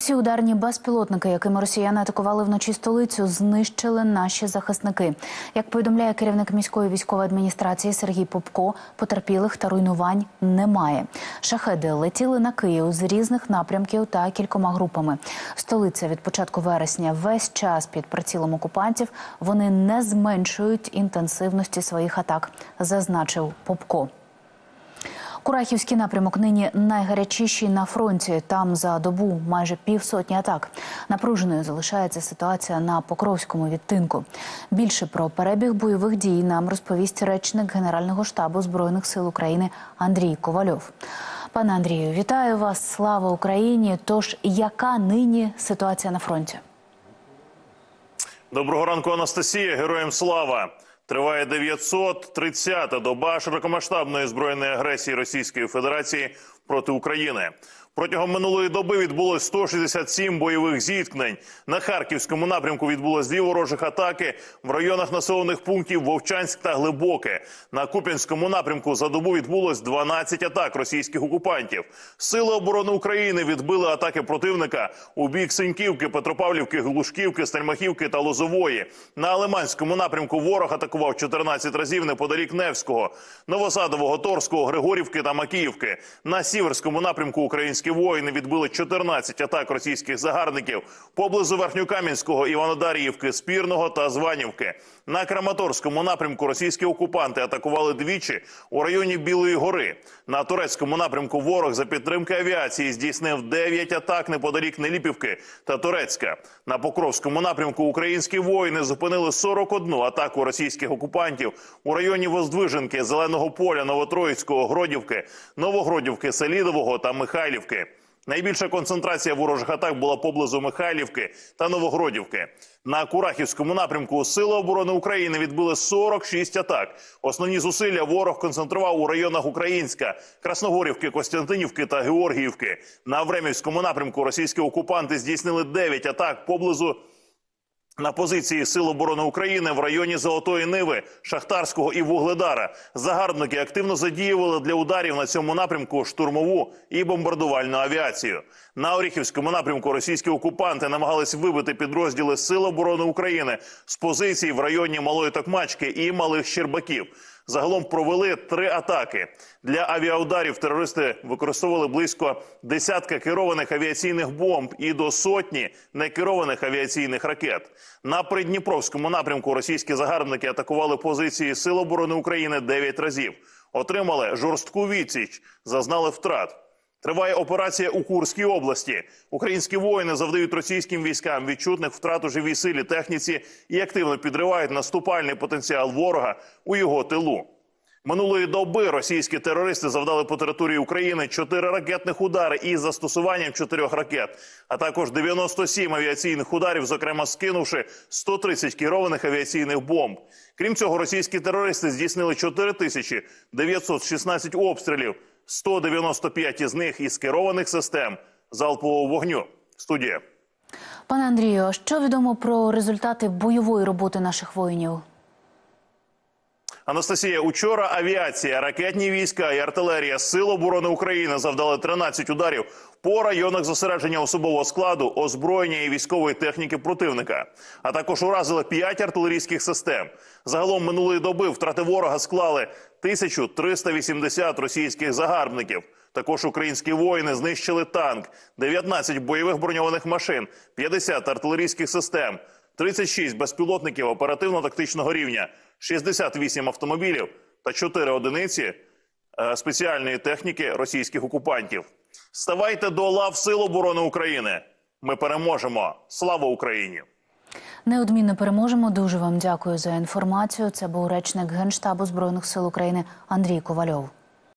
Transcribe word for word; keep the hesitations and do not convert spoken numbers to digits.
Усі ударні безпілотники, якими росіяни атакували вночі столицю, знищили наші захисники. Як повідомляє керівник міської військової адміністрації Сергій Попко, потерпілих та руйнувань немає. Шахеди летіли на Київ з різних напрямків та кількома групами. Столиця від початку вересня весь час під прицілом окупантів. Вони не зменшують інтенсивності своїх атак, зазначив Попко. Курахівський напрямок нині найгарячіший на фронті. Там за добу майже півсотні атак. Напруженою залишається ситуація на Покровському відтинку. Більше про перебіг бойових дій нам розповість речник Генерального штабу Збройних сил України Андрій Ковальов. Пане Андрію, вітаю вас, слава Україні! Тож, яка нині ситуація на фронті? Доброго ранку, Анастасія, героям слава! Триває дев'ятсот тридцята доба широкомасштабної збройної агресії Російської Федерації проти України. Протягом минулої доби відбулось сто шістдесят сім бойових зіткнень. На Харківському напрямку відбулось дві ворожих атаки в районах населених пунктів Вовчанськ та Глибоке. На Куп'янському напрямку за добу відбулось дванадцять атак російських окупантів. Сили оборони України відбили атаки противника у бік Синьківки, Петропавлівки, Глушківки, Стельмахівки та Лозової. На Лиманському напрямку ворог атакував чотирнадцять разів неподалік Невського, Новосадового, Торського, Григорівки та Макіївки. На Сіверському напрямку українські воїни відбили чотирнадцять атак російських загарбників поблизу Верхньокам'янського, Іванодаріївки, Спірного та Званівки. На Краматорському напрямку російські окупанти атакували двічі у районі Білої гори. На Турецькому напрямку ворог за підтримки авіації здійснив дев'ять атак неподалік Неліпівки та Турецька. На Покровському напрямку українські воїни зупинили сорок одну атаку російських окупантів у районі Воздвиженки, Зеленого поля, Новотроїцького, Гродівки, Новогродівки, Селідового та Михайлівки. Найбільша концентрація ворожих атак була поблизу Михайлівки та Новогродівки. На Курахівському напрямку Сили оборони України відбили сорок шість атак. Основні зусилля ворог концентрував у районах Українська, Красногорівки, Костянтинівки та Георгіївки. На Времівському напрямку російські окупанти здійснили дев'ять атак поблизу на позиції Сил оборони України в районі Золотої Ниви, Шахтарського і Вугледара. Загарбники активно задіювали для ударів на цьому напрямку штурмову і бомбардувальну авіацію. На Оріхівському напрямку російські окупанти намагались вибити підрозділи Сил оборони України з позицій в районі Малої Токмачки і Малих Щербаків. Загалом провели три атаки. Для авіаударів терористи використовували близько десятка керованих авіаційних бомб і до сотні некерованих авіаційних ракет. На Придніпровському напрямку російські загарбники атакували позиції Сил оборони України дев'ять разів. Отримали жорстку відсіч, зазнали втрат. Триває операція у Курській області. Українські воїни завдають російським військам відчутних втрат у живій силі, техніці і активно підривають наступальний потенціал ворога у його тилу. Минулої доби російські терористи завдали по території України чотири ракетних удари із застосуванням чотирьох ракет, а також дев'яносто сім авіаційних ударів, зокрема скинувши сто тридцять керованих авіаційних бомб. Крім цього, російські терористи здійснили чотири тисячі дев'ятсот шістнадцять обстрілів, сто дев'яносто п'ять із них із керованих систем залпового вогню. Студія. Пане Андрію, що відомо про результати бойової роботи наших воїнів? Анастасія, учора авіація, ракетні війська і артилерія Сил оборони України завдали тринадцять ударів по районах зосередження особового складу, озброєння і військової техніки противника. А також уразили п'ять артилерійських систем. Загалом минулої доби втрати ворога склали тисячу триста вісімдесят російських загарбників. Також українські воїни знищили танк, дев'ятнадцять бойових броньованих машин, п'ятдесят артилерійських систем, тридцять шість безпілотників оперативно-тактичного рівня, шістдесят вісім автомобілів та чотири одиниці спеціальної техніки російських окупантів. Ставайте до лав Сил оборони України. Ми переможемо. Слава Україні! Неодмінно переможемо. Дуже вам дякую за інформацію. Це був речник Генштабу Збройних сил України Андрій Ковальов.